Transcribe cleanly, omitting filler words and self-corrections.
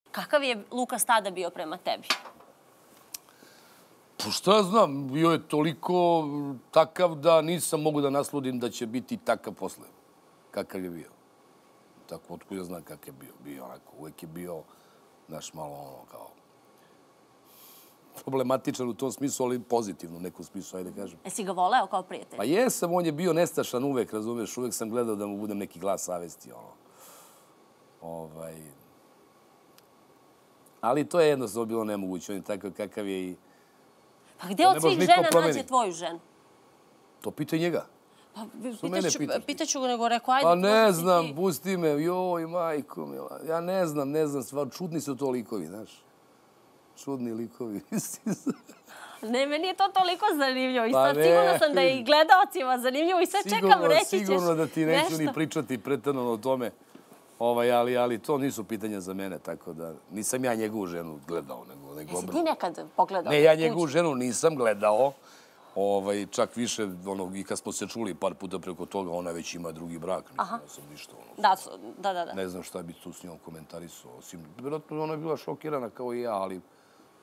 Kakav je Lukas tada bio prema tebi? Pa šta ja znam, bio je toliko takav da nisam mogu da nasludim da će biti takav posle. Kakav je bio. Tako, otkud ja znam kakav je bio. Bio onako, uvek je bio, znaš, malo ono kao problematičan u tom smislu, ali pozitivno u nekom smislu, ajde kažem. Jesi ga voleo kao prijatelj? Pa jesam, on je bio nestašan uvek, razumeš, uvek sam gledao da mu budem neki glas savesti, ono. Ali to je jednostavno bilo nemoguće, on je takav kakav je i... Pa gde od svih žena nađe tvoju ženu? To pitaj njega. Pa pitaću ga, nego rekao, ajde... Pa ne znam, pusti me, joj, majko mila. Ja ne znam, stvar, čudni su to likovi, znaš. Čudni likovi. Ne, meni je to toliko zanimljivo i sad sigurno sam da je i gledaocima zanimljivo i sad čekam, reći ćeš nešto. Sigurno da ti neću ni pričati pretjerano o tome, ali to nisu pitanja za mene, tako da nisam ja njegovu ženu gledao, nego... Jesi ti nekad pogledao? Ne, ja njegovu ženu nisam gledao, čak više, i kad smo se čuli par puta preko toga, ona već ima drugi brak, nisam ništa. Da. Ne znam šta bi tu s njom komentarisao, vjerojatno ona je bila šokirana kao i ja, ali